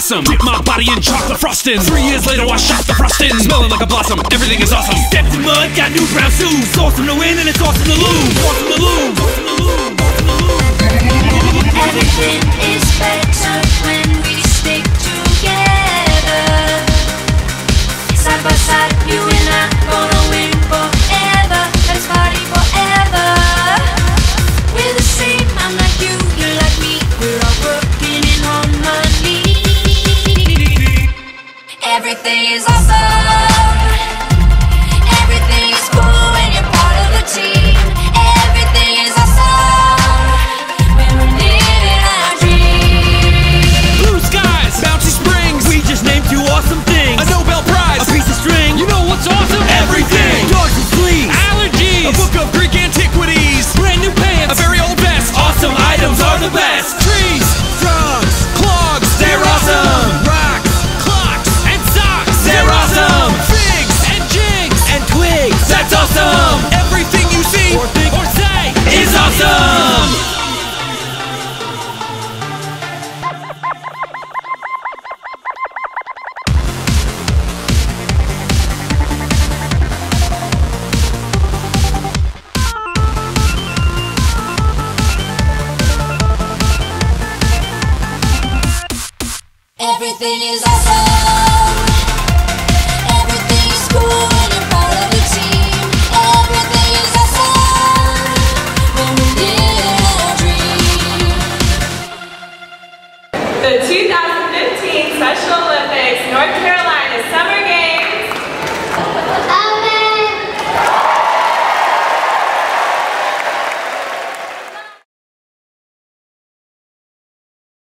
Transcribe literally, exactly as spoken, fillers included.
awesome. Dip my body in chocolate frosting. Three years later I shot the frosting. Smelling like a blossom, everything is awesome. Stepped in mud, got new brown shoes. It's awesome to win and it's awesome to lose. Awesome to lose. Everything is better when we stick together. Side by side, you and I gonna win.